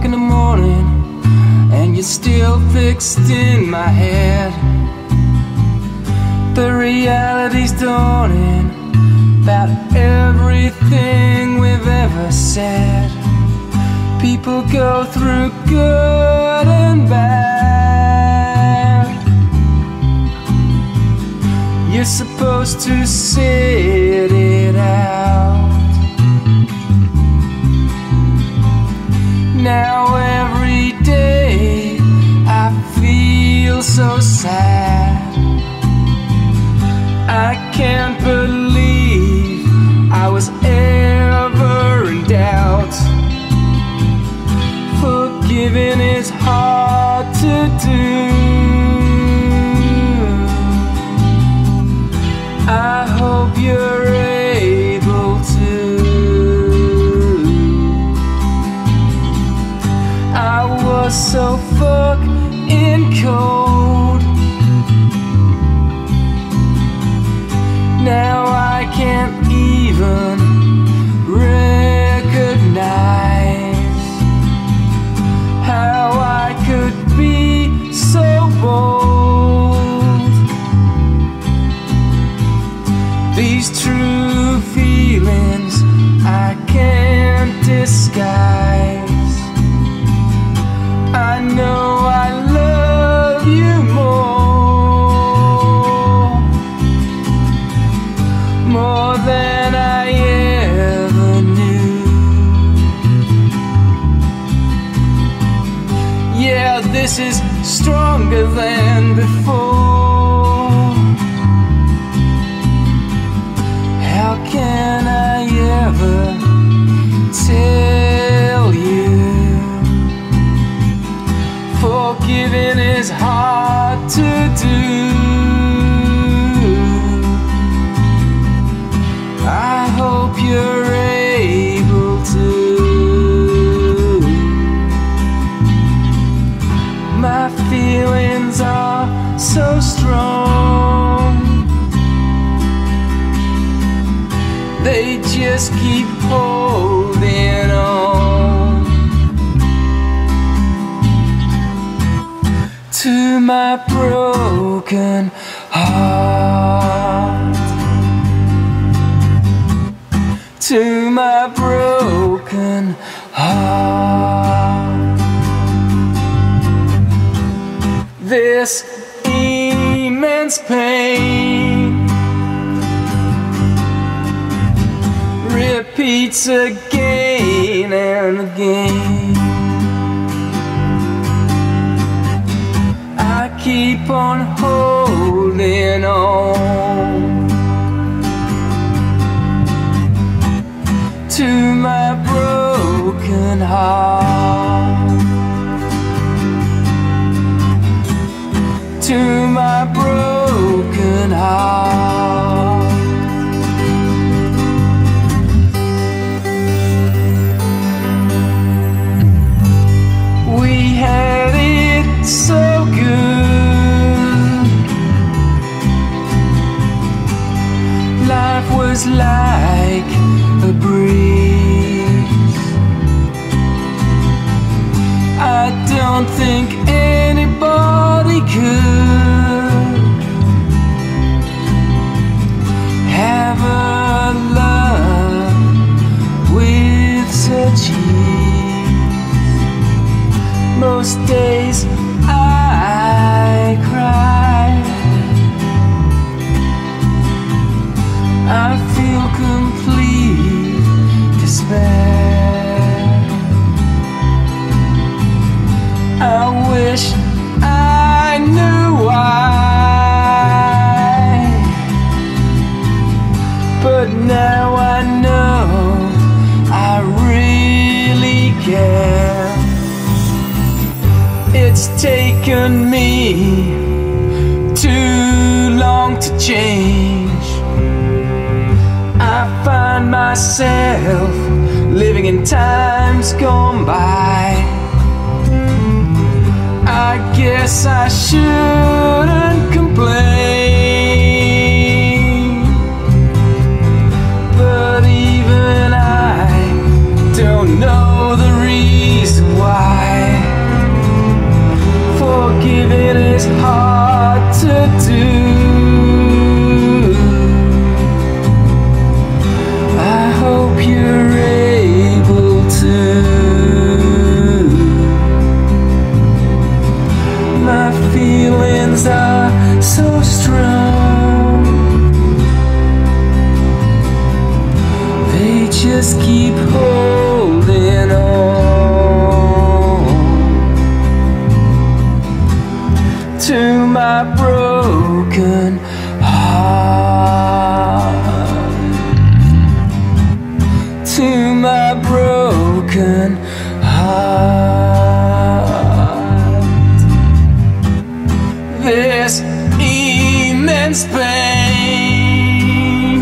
o'clock in the morning, and you're still fixed in my head. The reality's dawning about everything we've ever said. People go through good and bad. You're supposed to sit it out. Now every day I feel so sad. I can't believe I was ever in doubt. Forgiving is hard to do. I hope you're able to. I was so fucking cold. Now I can't even recognize how I could be so bold. These true feelings I can't disguise. I know I love you more than I ever knew. Yeah, this is stronger than before. How can I ever tell you? Forgiving is hard to do. I hope you're able to. My feelings are so strong. They just keep holding on to my broken heart. To my broken heart. This immense pain repeats again and again. I keep on holding on to my broken heart. To my broken heart. We had it so good. Life was like a breeze. I don't think anybody could have a love with such ease. Most days I cry. I feel complete despair. I wish I knew why, but now I know I really care. It's taken me too long to change. I find myself living in times gone by. I guess I shouldn't complain, but even I don't know the reason why. is hard to do. I hope you're able to. My feelings are so strong, they just keep holding on to my broken heart, to my broken heart. This immense pain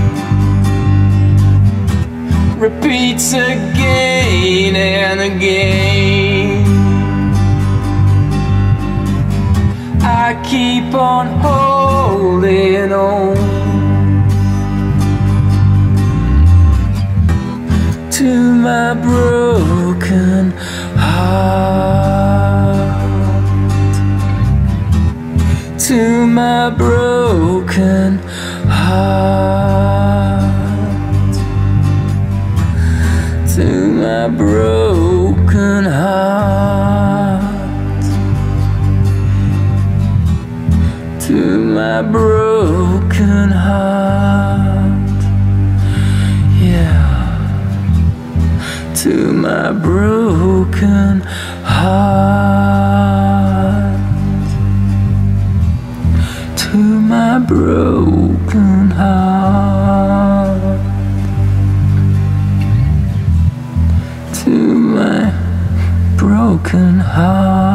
repeats again and again. I keep on holding on to my broken heart, to my broken heart, to my broken heart, to my broken heart, yeah, to my broken heart, to my broken heart, to my broken heart.